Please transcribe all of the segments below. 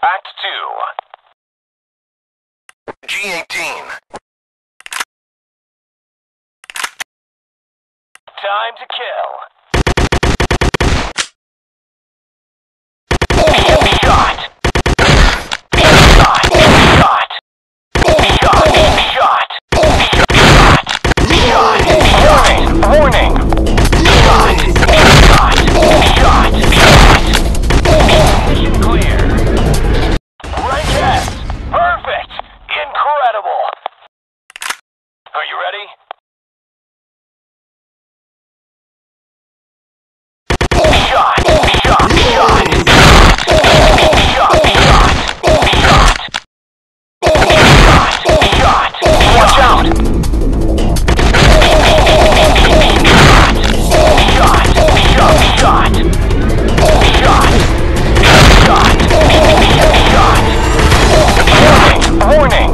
Act 2. G18. Time to kill. Shot. Shot. Shot. Shot. Shot. Shot. Warning. Warning. Shot. Shot. Shot. Shot. Mission clear. Rank S. Perfect. Incredible. Are you ready? Shot. Shot. Shot. Watch out! Shot! Shot! Shot! Shot! Shot! Shot! Warning! Warning!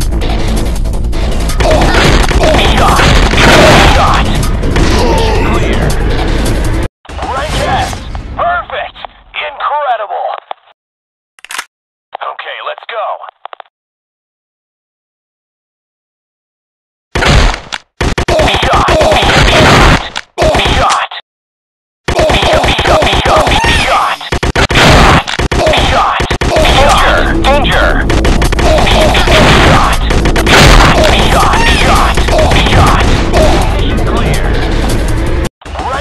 Shot! Shot! Clear. Rank S! Perfect! Incredible! Okay, let's go.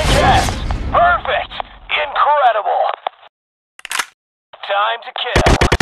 Time to kill.